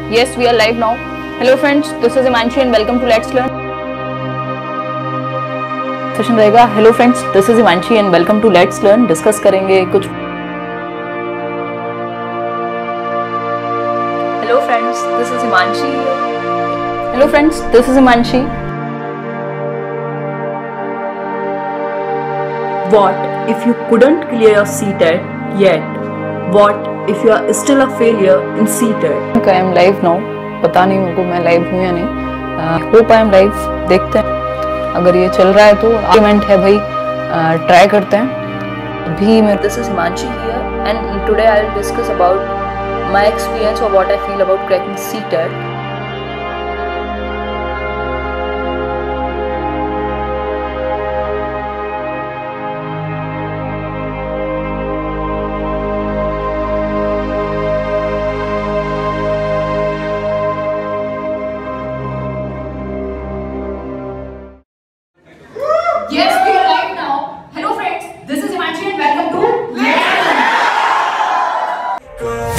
Yes, we are live now. Hello friends, this is Himanshi and welcome to Let's Learn. Session रहेगा hello friends, this is Himanshi and welcome to let's learn. Discuss करेंगे कुछ. Hello friends, this is Himanshi. Hello friends, this is Himanshi. What if you couldn't clear your CTET yet? What if you are still a failure in CTET? I am live now. पता नहीं मेरे को मैं live हूँ या नहीं. Hope I am live. देखते हैं. अगर ये चल रहा है तो आर्गुमेंट है भाई. ट्राई करते हैं. अभी मैं this is Himanshi here and today I will discuss about my experience और what I feel about cracking CTET. Yes, we are live now. Hello friends, this is Himanshi and welcome to Let's Learn.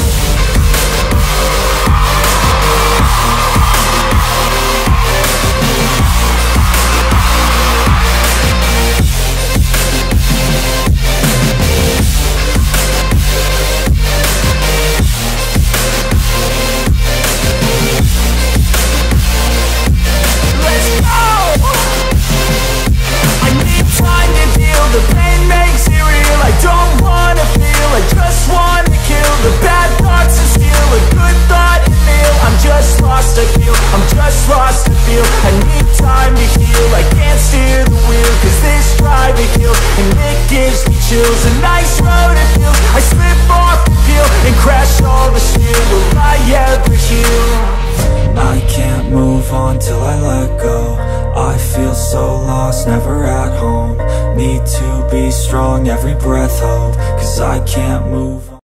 The pain makes it real. I don't wanna feel, I just wanna kill the bad thoughts and steal a good thought and feel. I'm just lost, I feel, I'm just lost, I feel. I need time to heal, I can't steer the wheel, cause this drive it kills, and it gives me chills. A nice road it feels, I slip off the peel, and crash all the steel. Will I ever heal? I can't move on till I let go. I feel so lost, never at home. Need to be strong, every breath hold, cause I can't move on.